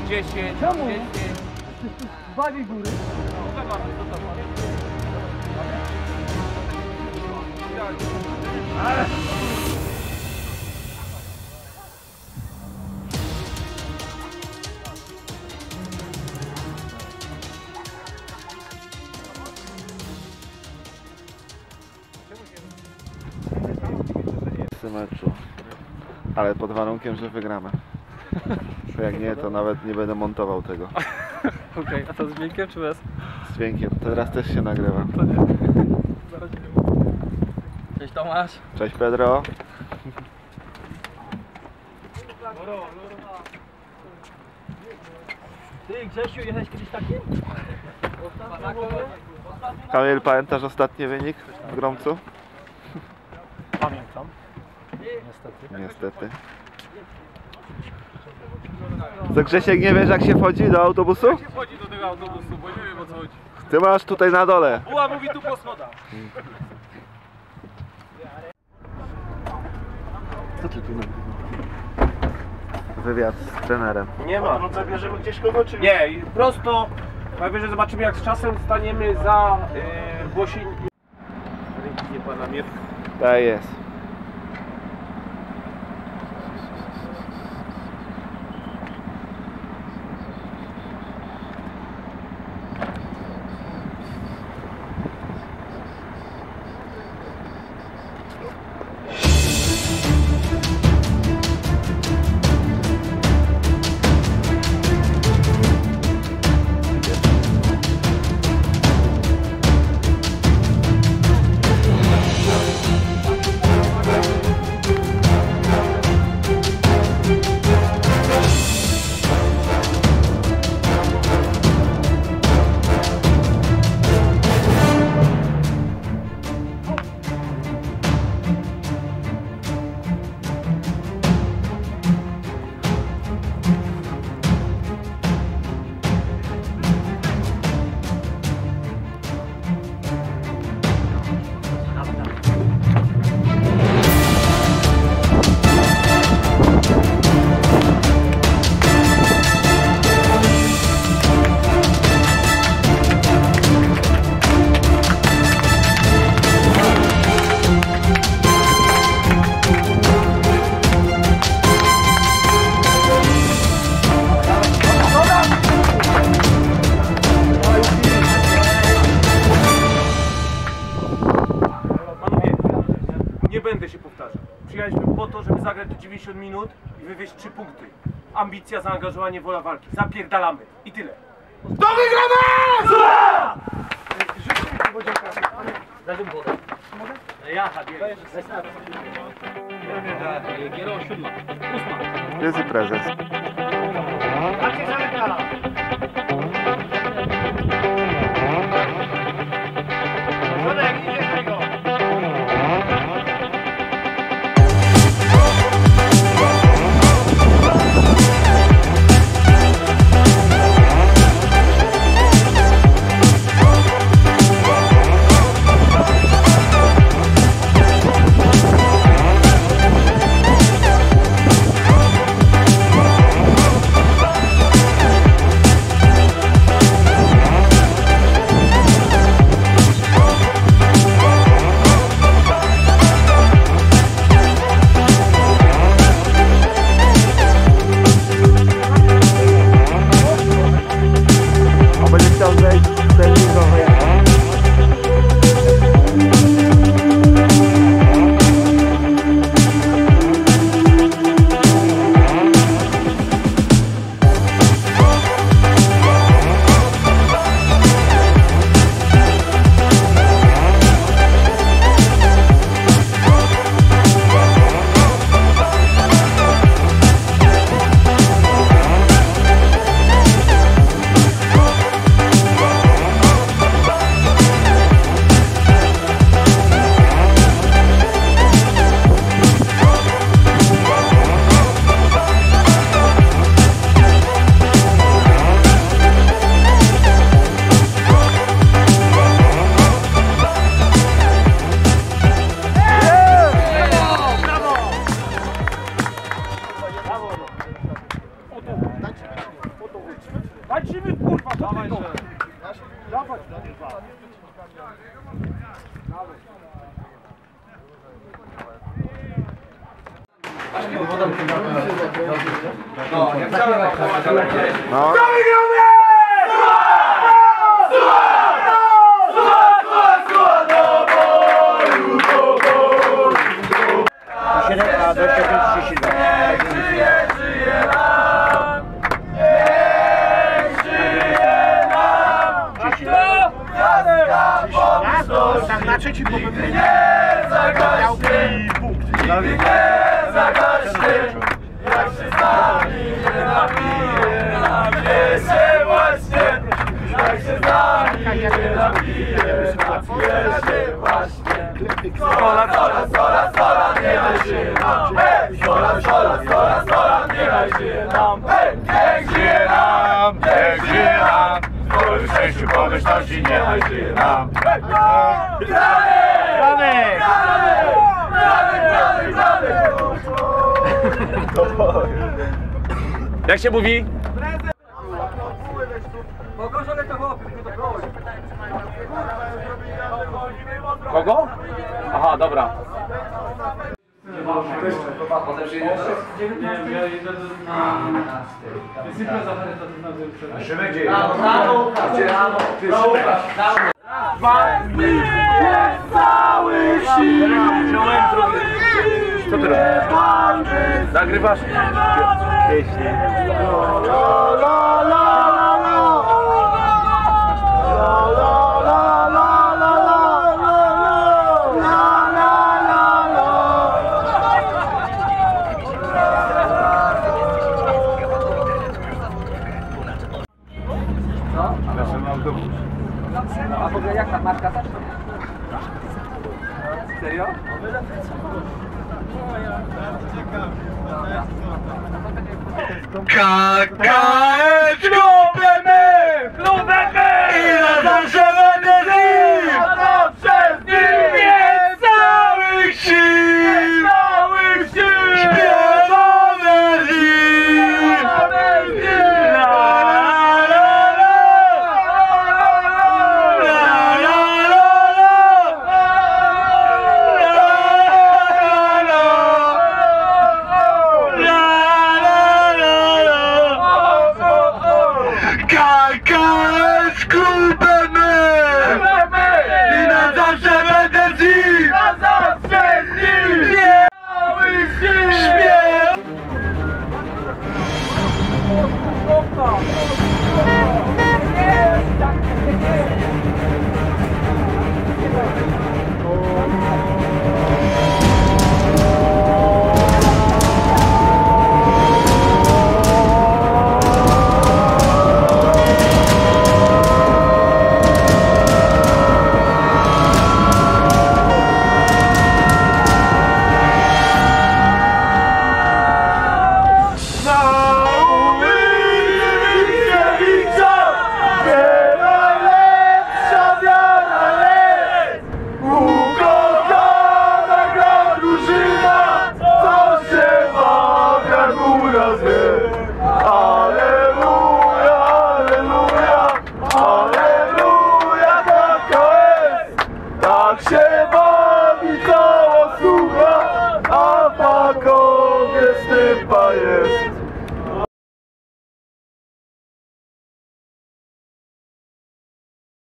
10, Czemu? 10. Wali góry. Meczu, ale pod warunkiem, że wygramy. Bo jak nie, to nawet nie będę montował tego. Okej, a to z dźwiękiem czy bez? Z dźwiękiem, teraz też się nagrywa. To nie. Zaraz nie mówię. Cześć Tomasz. Cześć Pedro. Ty Grzesiu, jechałeś kiedyś takim? Kamil, pamiętasz ostatni wynik w Gromcu? Pamiętam. Niestety. Co, Grzesiek, nie wiesz jak się wchodzi do autobusu? Jak się wchodzi do tego autobusu, bo nie wiem o co chodzi. Ty masz tutaj na dole. Buła mówi tu po schodach. Co ty tu nagrywasz? Wywiad z trenerem. Nie ma. No zabierzemy gdzieś kogo czy nie? Prosto. Najwyżej zobaczymy jak z czasem staniemy za Włosień. Nie pana Mirka. Tak jest. Nie będę się powtarzał. Przyjechaliśmy po to, żeby zagrać do 90 minut i wywieźć 3 punkty. Ambicja, zaangażowanie, wola walki. Zapierdalamy. I tyle. Do wygramy! Życzę mi podziękować. Daj mi wodę. Mogę? Ja, Giero 7. 8. Jest i prezes. Tak się zamyka! Żonek, idziesz tego! No, jak chciałem, No. Tak na trzeci punkt. jak się z nami nie napije, napije się właśnie. Jak się z nami nie napije, napije się właśnie. Sola, sola, sola, sola, nie daj się nam. Hej! Sola, sola, sola, sola, nie daj się nam. Hej! Niech żyje nam, niech żyje nam. W swoim szczęściu, pomyślności, nie daj się nam. Hej! Gramy! Gramy! Gramy! Gramy! Gramy! Jak się mówi? Kogo? Aha, dobra. Potem przyjedziesz? Nie, ja idę na... Wysypię za charytatywną wyprzedać. Szymek gdzie jest? Rano, cały sił. Co ty robisz? Nagrywasz? A w ogóle jak ta marka też? Serio? KKS klubem i na zawsze będę z nim! Na zawsze z nim! Jest całych sił! Całych sił! Śpiewamy z nim! La la la la la KKS klubem i na zawsze będę z nim! Na zawsze z nim! Śpiew! Tak się bawi,